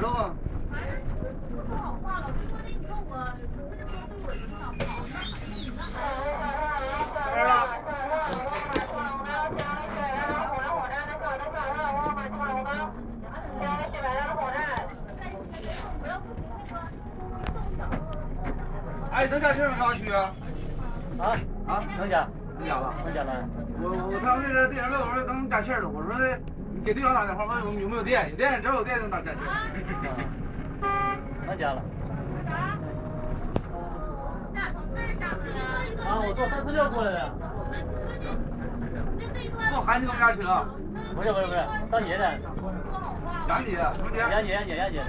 了吗？来了。哎，能加钱吗？刚去啊？ 能加。 能加了。 能加了。 我他们那个店员问我说能加钱了，我说你给对方打电话问有没有电，有电只要有电能打加钱。 能加了。啊，我坐346过来的。 坐韩籍农家车？ 不是，当姐的。 杨姐，什么姐？ 杨姐的。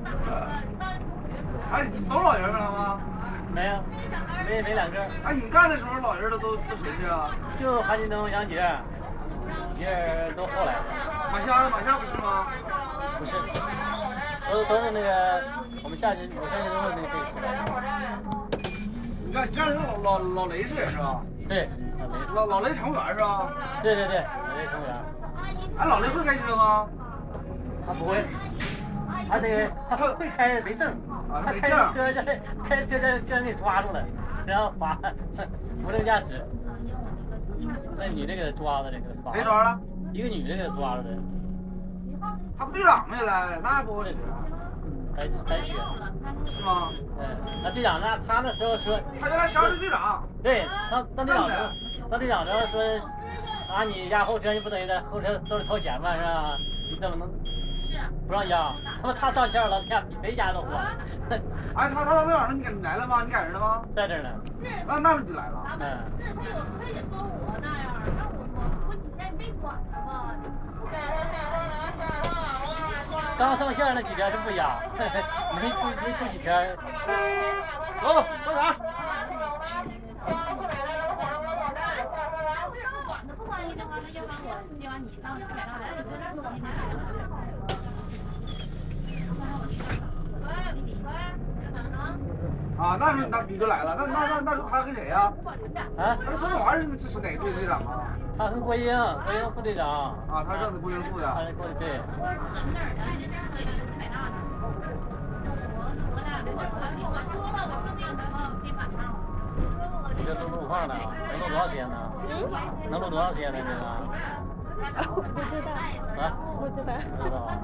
哎，都老人吗？ 没有，没2个。 哎，你干的时候老人都谁去啊？ 就韩金东、杨姐，姐都后来的。 马夏不是吗？ 不是，都是那个我下去都是那个可以出来。 你看老雷是吧？ 对， 老雷乘务员是吧？ 对，老雷乘务员。 哎，老雷会开车吗？ 他不会，他会开没证。他开车就让你抓住了，然后罚无证驾驶。那女的给他抓了，这个罚。 谁抓了？ 一个女的给他抓了的。 他不队长没来，那不是。 白雪。 是吗？ 那队长他那时候说。 他原来小队队长。 对，当队长时候说，啊你压后车你不等于在后车兜里掏钱吗？是吧？你怎么能？不让压，他上线了，比谁压都火。 哎，他队长说你来了吗？你赶人了吗？ 在这儿呢。 那你就来了。 他也说我那样，那我以前也没管他嘛。 刚上线那几天是不压，没出几天。 走，到哪？ 不管你的话，那要不然我接完你到700到来，你跟他说你啊，那你就来了，那他跟谁呀？ 啊？ 他孙总还是哪个队长啊？ 他和郭英副队长。 啊，他认识郭英副的。 他是对。这都录放了，能录多少时间呢？能录多长时间呢？这个？ 不知道。 啊？ 不知道。 不知道啊。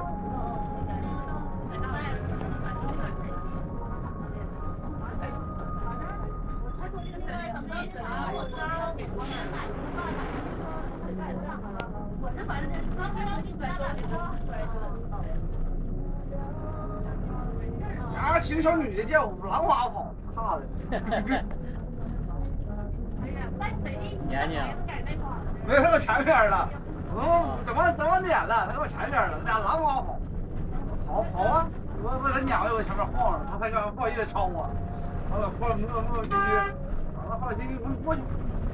啊，骑个小女的叫我狼哇跑，怕的。 年年。 没有，他搁前面了。怎么撵了？他搁前面了，俩狼哇跑啊！我他撵我前面晃了，他才刚不好意思超我，晃了没有进去，完了后来进去过去。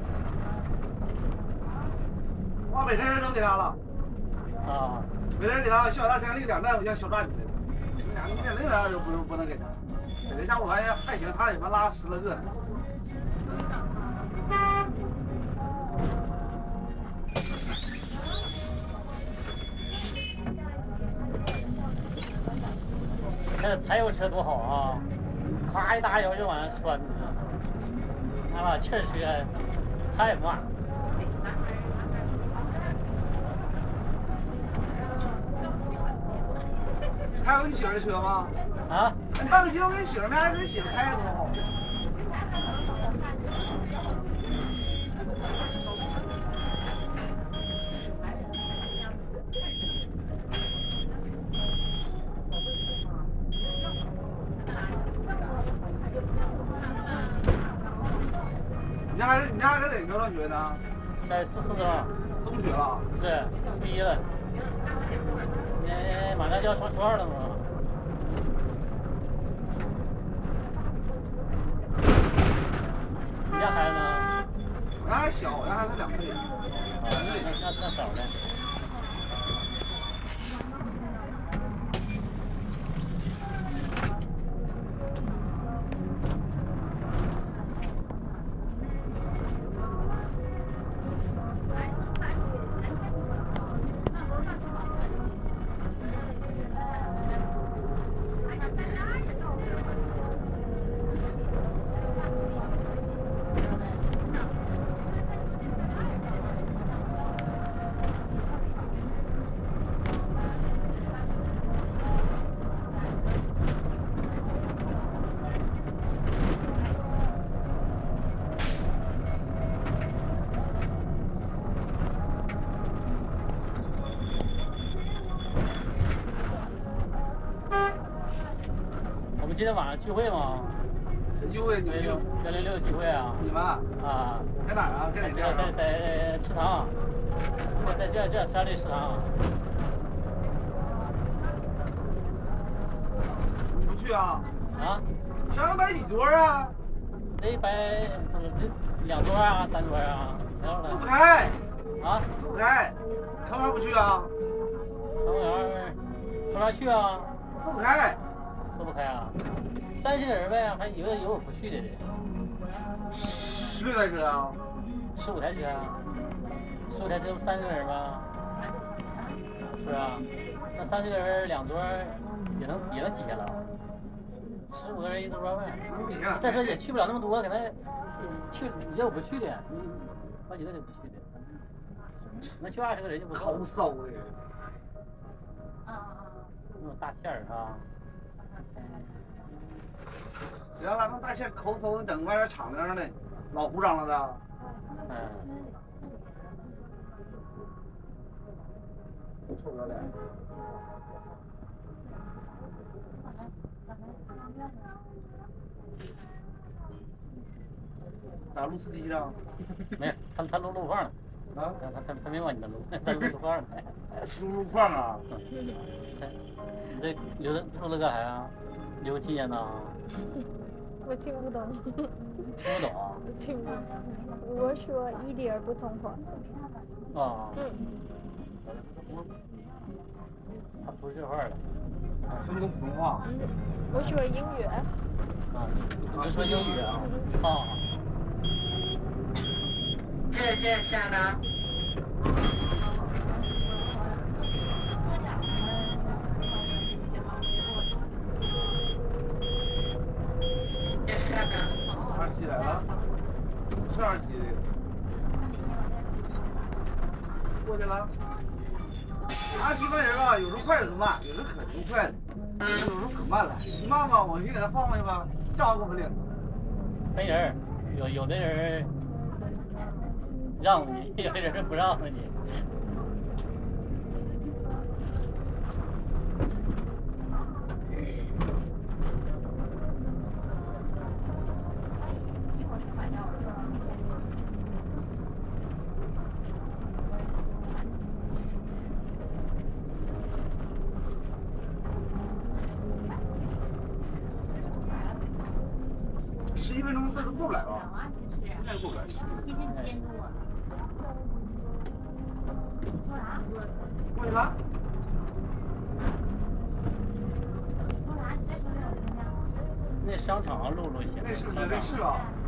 把北辰人都给他了。 啊。 北辰给他小大山另2站，我像小炸鸡的。另2就不能给他。这家伙还行，他也他妈拉10来个呢。 那柴油车多好啊！咔一打油就往上窜，那把气儿车太慢。 开过你媳妇的车吗？ 啊？ 你办个结婚跟你媳妇面，跟你媳妇开的多好。你家搁哪个上学呢？ 在44中。 中学了？ 对，初1了。马上就要上初2了嘛。你家孩子呢？ 我家还小，我家孩子2岁。 那少呢。 们今天晚上聚会吗？ 聚会 106聚会啊？ 你们啊？ 在哪儿啊？在哪地儿？ 在池塘，在这山里池塘。 你不去啊？ 啊？ 山上摆几桌啊？ 得摆2桌啊，3桌啊。 走不开。 啊？ 走不开。成员不去啊？ 成员去啊？ 走不开。 走不开啊？30个人呗，还有不去的。 16台车啊 ？15台车啊？15台车不30个人吗？是啊，那30个人2桌也能挤下了。15个人1桌呗。 不行。 再说也去不了那么多，可能去也有不去的，好几个就不去的。能去20个人就不错。 抠搜的。 那种大馅儿是吧？ 行了，那大馅抠搜的，整外边敞亮的，老糊张了的。臭不要脸。咋录司机呢？ 没有，他录路况呢。 啊？ 他没往你那录，他录路况呢。 录路况啊？ 你这录了干啥呀？留个纪念呢？ 我听不懂。 听不懂啊？ 听不懂。我说一点不通话。 啊。他不是这块的。 听不懂普通话。 我说英语。 啊，你说英语啊？啊。 这下呢？这下呢 ？27来了，是27的。过去了。27分人吧，有时候快，有时候慢，有时候可牛快了，有时候可慢了。你慢吧，我先给他放去吧，正好给我们领。 分人，有的人让你，有的人不让你。 11分钟这都过不来吧？应该过不来。过去了？ 那商场路行。 那是不是？那是吧？